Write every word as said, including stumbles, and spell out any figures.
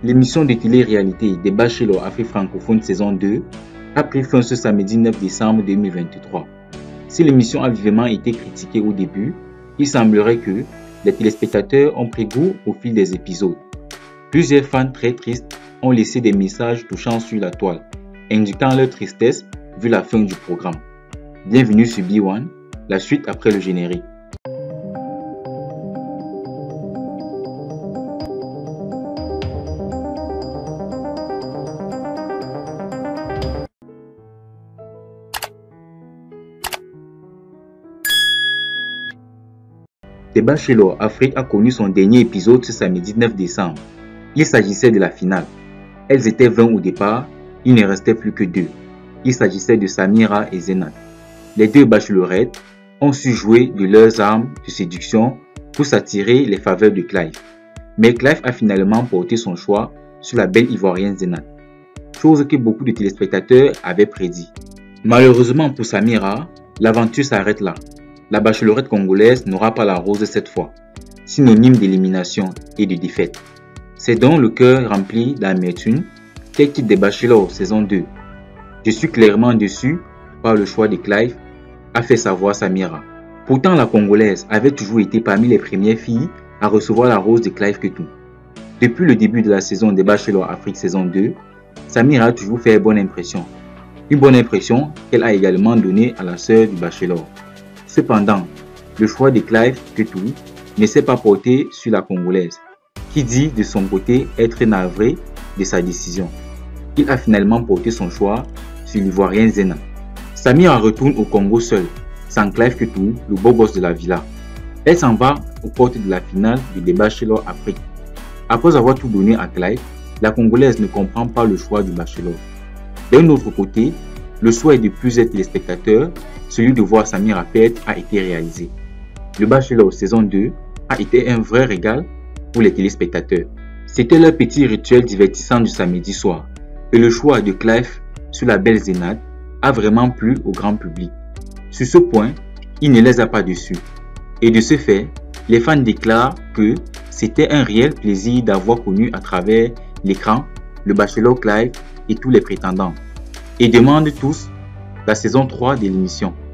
L'émission de télé-réalité des Bachelors Afrique francophone saison deux a pris fin ce samedi neuf décembre deux mille vingt-trois. Si l'émission a vivement été critiquée au début, il semblerait que les téléspectateurs ont pris goût au fil des épisodes. Plusieurs fans très tristes ont laissé des messages touchants sur la toile, indiquant leur tristesse vu la fin du programme. Bienvenue sur B un, la suite après le générique. The Bachelor Afrique a connu son dernier épisode ce samedi neuf décembre. Il s'agissait de la finale. Elles étaient vingt au départ, il ne restait plus que deux. Il s'agissait de Samira et Zenat. Les deux bachelorettes ont su jouer de leurs armes de séduction pour s'attirer les faveurs de Clive. Mais Clive a finalement porté son choix sur la belle ivoirienne Zenat, chose que beaucoup de téléspectateurs avaient prédit. Malheureusement pour Samira, l'aventure s'arrête là. La bachelorette congolaise n'aura pas la rose cette fois, synonyme d'élimination et de défaite. C'est donc le cœur rempli d'amertume qu'elle quitte des Bachelors saison deux. Je suis clairement déçu par le choix de Clive, a fait savoir Samira. Pourtant la Congolaise avait toujours été parmi les premières filles à recevoir la rose de Clive Ketou. Depuis le début de la saison des Bachelors Afrique saison deux, Samira a toujours fait bonne impression. Une bonne impression qu'elle a également donnée à la sœur du Bachelor. Cependant, le choix de Clive Ketou ne s'est pas porté sur la Congolaise, qui dit de son côté être navré de sa décision. Il a finalement porté son choix sur l'Ivoirienne Zenat. Samira retourne au Congo seule, sans Clive Ketou, le beau gosse de la villa. Elle s'en va aux portes de la finale du The Bachelor Afrique. Après avoir tout donné à Clive, la Congolaise ne comprend pas le choix du Bachelor. D'un autre côté, le souhait de plusieurs téléspectateurs, celui de voir Samira perdre, a été réalisé. Le Bachelor saison deux a été un vrai régal pour les téléspectateurs. C'était leur petit rituel divertissant du samedi soir. Et le choix de Clive sur la belle Zenat a vraiment plu au grand public. Sur ce point, il ne les a pas déçus. Et de ce fait, les fans déclarent que c'était un réel plaisir d'avoir connu à travers l'écran le Bachelor Clive et tous les prétendants. Et demandent tous la saison trois de l'émission.